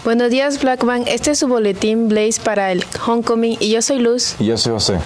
Buenos días, Blackman. Este es su boletín Blaze para el Homecoming y yo soy Luz. Y yo soy José.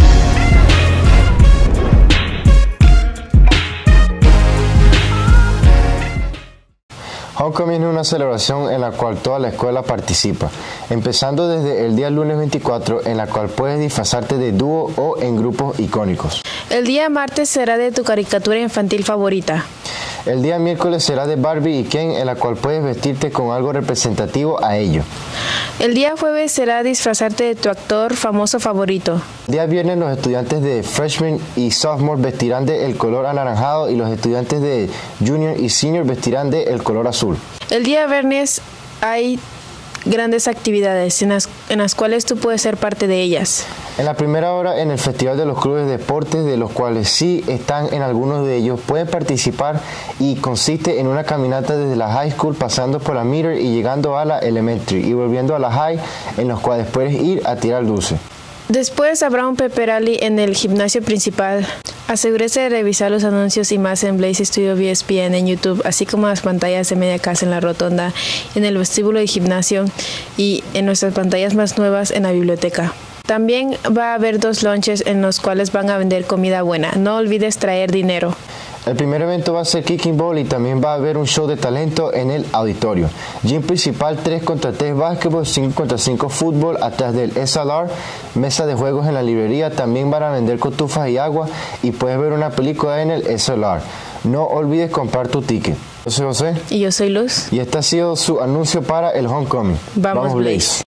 Homecoming es una celebración en la cual toda la escuela participa, empezando desde el día lunes 24, en la cual puedes disfrazarte de dúo o en grupos icónicos. El día martes será de tu caricatura infantil favorita. El día miércoles será de Barbie y Ken, en la cual puedes vestirte con algo representativo a ello. El día jueves será disfrazarte de tu actor famoso favorito. El día viernes los estudiantes de Freshman y Sophomore vestirán de el color anaranjado y los estudiantes de Junior y Senior vestirán de el color azul. El día viernes hay grandes actividades en las cuales tú puedes ser parte de ellas. En la primera hora, en el Festival de los Clubes de Deportes, de los cuales sí están en algunos de ellos, pueden participar y consiste en una caminata desde la high school pasando por la middle y llegando a la elementary y volviendo a la high, en los cuales puedes ir a tirar dulce. Después habrá un pep rally en el gimnasio principal. Asegúrese de revisar los anuncios y más en Blaze Studio VSPN en YouTube, así como las pantallas de media casa en la rotonda, en el vestíbulo del gimnasio y en nuestras pantallas más nuevas en la biblioteca. También va a haber 2 lunches en los cuales van a vender comida buena. No olvides traer dinero. El primer evento va a ser Kicking Ball y también va a haber un show de talento en el auditorio. Gym principal 3 contra 3 básquetbol, 5 contra 5 fútbol, atrás del SLR, mesa de juegos en la librería, también van a vender cotufas y agua y puedes ver una película en el SLR. No olvides comprar tu ticket. Yo soy José. Y yo soy Luz. Y este ha sido su anuncio para el Homecoming. Vamos Blaze.